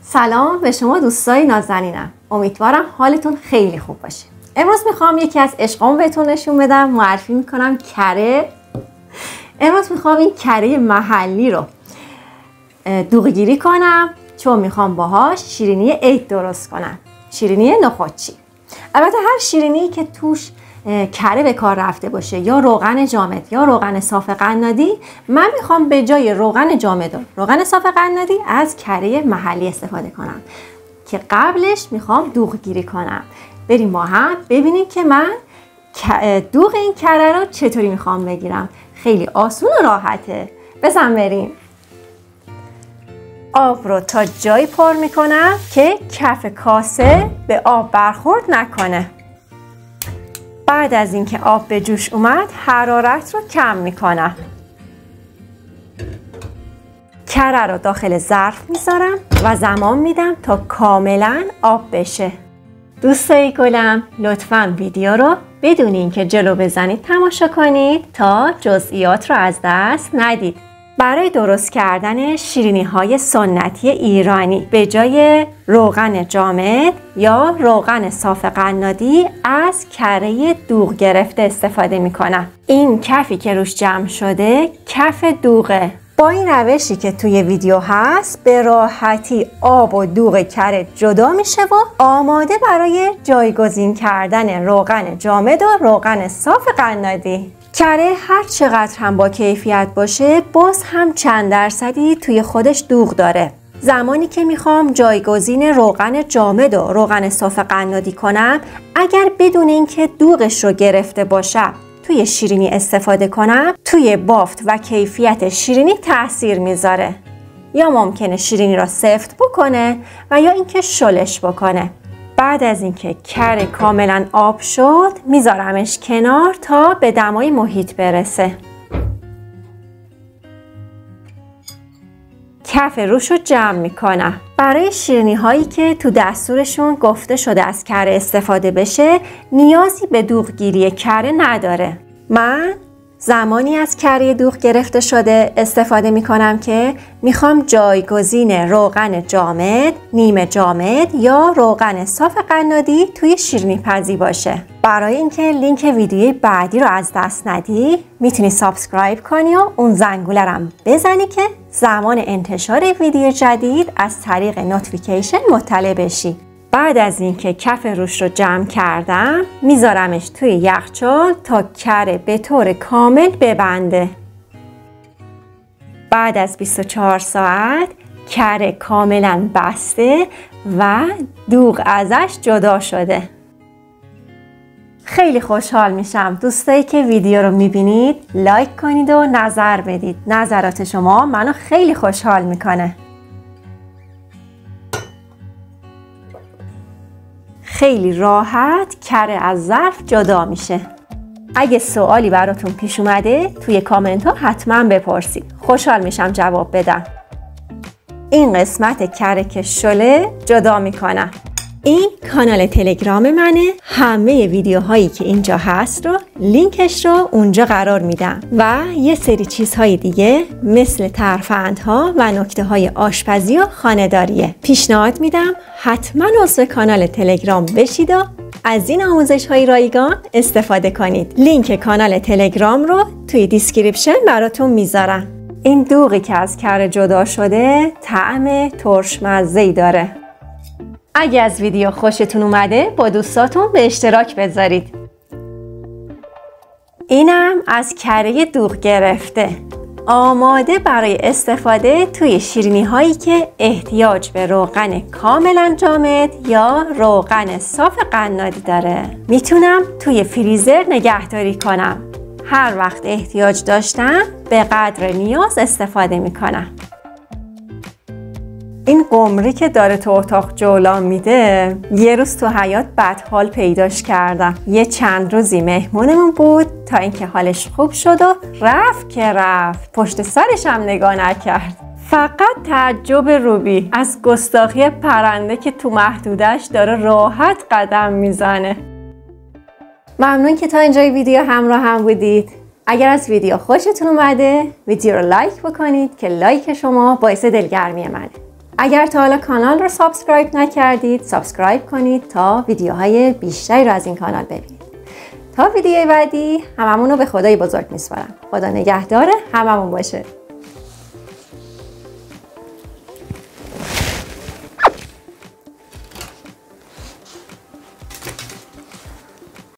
سلام به شما دوستای نازنینم. امیدوارم حالتون خیلی خوب باشه. امروز میخوام یکی از عشقامو بهتون نشون بدم. معرفی میکنم کره. امروز میخوام این کره محلی رو دوغگیری کنم چون میخوام باهاش شیرینی عید درست کنم. شیرینی نخودچی. البته هر شیرینی که توش کره به کار رفته باشه یا روغن جامد یا روغن صاف قنادی، من میخوام به جای روغن جامد و روغن صاف قنادی از کره محلی استفاده کنم که قبلش میخوام دوغگیری کنم. بریم با هم ببینیم که من دوغ این کره رو چطوری میخوام بگیرم. خیلی آسون و راحته. بزن بریم. آب رو تا جایی پر میکنم که کف کاسه به آب برخورد نکنه. بعد از اینکه آب به جوش اومد حرارت رو کم میکنم. کره رو داخل ظرف میذارم و زمان میدم تا کاملا آب بشه. دوستای گلم لطفاً ویدیو رو بدون اینکه جلو بزنید تماشا کنید تا جزئیات رو از دست ندید. برای درست کردن شیرینی های سنتی ایرانی به جای روغن جامد یا روغن صاف قنادی از کره دوغ گرفته استفاده می کنم. این کفی که روش جمع شده کف دوغه. با این روشی که توی ویدیو هست به راحتی آب و دوغ کره جدا میشه و آماده برای جایگزین کردن روغن جامد و روغن صاف قنادی. کره هر چقدر هم با کیفیت باشه باز هم چند درصدی توی خودش دوغ داره. زمانی که میخوام جایگزین روغن جامد و روغن صاف قنادی کنم، اگر بدون اینکه دوغش رو گرفته باشم توی شیرینی استفاده کنم، توی بافت و کیفیت شیرینی تاثیر میذاره. یا ممکنه شیرینی را سفت بکنه و یا اینکه شلش بکنه. بعد از اینکه کره کاملا آب شد میذارمش کنار تا به دمای محیط برسه. کف روش رو جمع میکنم. برای شیرینی هایی که تو دستورشون گفته شده از کره استفاده بشه نیازی به دوغگیری کره نداره. من زمانی از کره دوغ گرفته شده استفاده میکنم که میخوام جایگزین روغن جامد، نیمه جامد یا روغن صاف قنادی توی شیرینی پزی باشه. برای اینکه لینک ویدیوی بعدی رو از دست ندی میتونی سابسکرایب کنی و اون زنگوله رو بزنی که زمان انتشار ویدیو جدید از طریق نوتیفیکیشن مطلع بشی. بعد از اینکه کف روش رو جمع کردم میذارمش توی یخچال تا کره به طور کامل ببنده. بعد از 24 ساعت کره کاملا بسته و دوغ ازش جدا شده. خیلی خوشحال میشم دوستایی که ویدیو رو میبینید لایک کنید و نظر بدید. نظرات شما منو خیلی خوشحال میکنه. خیلی راحت کره از ظرف جدا میشه. اگه سوالی براتون پیش اومده توی کامنت ها حتما بپرسید. خوشحال میشم جواب بدم. این قسمت کره که شله جدا میکنم. این کانال تلگرام منه. همه ویدیوهایی که اینجا هست رو لینکش رو اونجا قرار میدم و یه سری چیزهای دیگه مثل ترفندها و نکته های آشپزی و خانه‌داریه. پیشنهاد میدم حتما عضو کانال تلگرام بشید و از این آموزش های رایگان استفاده کنید. لینک کانال تلگرام رو توی دیسکریپشن براتون میذارم. این دوغی که از کره جدا شده طعم ترش مزه‌ای داره. اگه از ویدیو خوشتون اومده با دوستاتون به اشتراک بذارید. اینم از کره دوغ گرفته. آماده برای استفاده توی شیرینی هایی که احتیاج به روغن کاملا جامد یا روغن صاف قنادی داره. میتونم توی فریزر نگهداری کنم. هر وقت احتیاج داشتم به قدر نیاز استفاده میکنم. این قمری که داره تو اتاق جولان میده یه روز تو حیاط بدحال پیداش کردم. یه چند روزی مهمونمون بود تا اینکه حالش خوب شد و رفت که رفت. پشت سرش هم نگاه نکرد. فقط تعجب روبی از گستاخی پرنده که تو محدودش داره راحت قدم میزنه. ممنون که تا اینجای ویدیو همراه هم بودید. اگر از ویدیو خوشتون اومده ویدیو رو لایک بکنید که لایک شما باعث دلگرمی منه. اگر تا حالا کانال رو سابسکرایب نکردید سابسکرایب کنید تا ویدیوهای بیشتری رو از این کانال ببینید. تا ویدیوی بعدی هممون رو به خدای بزرگ میسپارم. خدا نگهدار هممون باشه.